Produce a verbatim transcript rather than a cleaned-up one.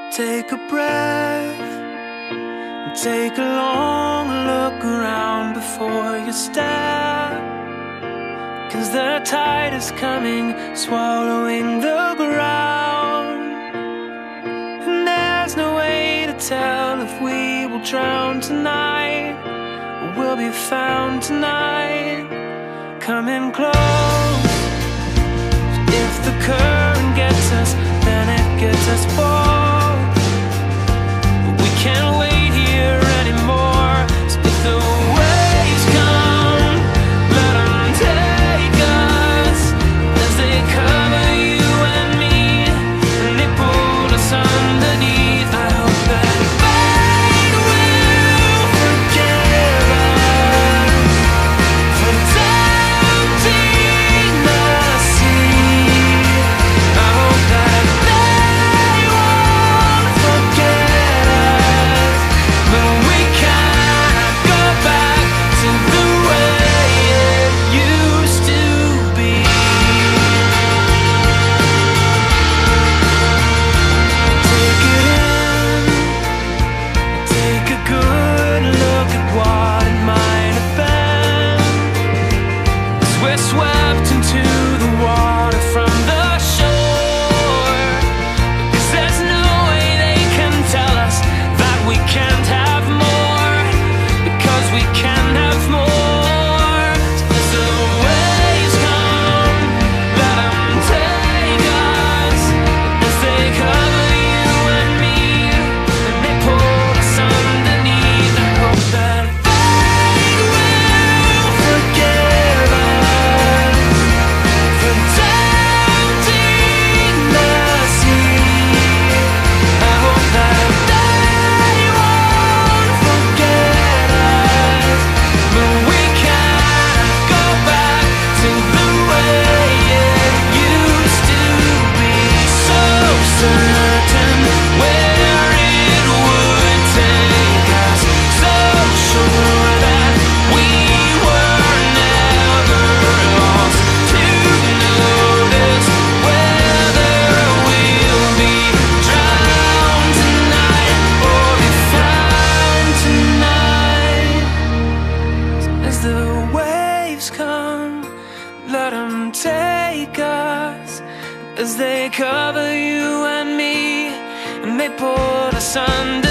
Take a breath and take a long look around before you step, 'cause the tide is coming, swallowing the ground. And there's no way to tell if we will drown tonight or we'll be found tonight. Coming close. If the current gets us, then it gets us both. But we can't wait here anymore. So if the waves come, let them take us as they cover you and me, and they pull us underneath. I hope that fate will forgive us for tempting the sea. I hope that they won't forget us, but we can't go back to the way it used to be. Take it in, take a good look at what it might have been, 'cause we're swept into the water from the shore. 'Cause there's no way they can tell us that we can't have more, because we can have more. So as the waves come, let them take us as they cover you and me, and they pull us underneath. I hope that fate will forgive us for tempting the sea. I hope that they won't forget us, but we can't go back to the way it used to be. So certain where it would take us, so sure that we were never lost to notice whether we'll be drowned tonight or be found tonight. As the waves come, let them take us as they cover you and me, and they pull us under.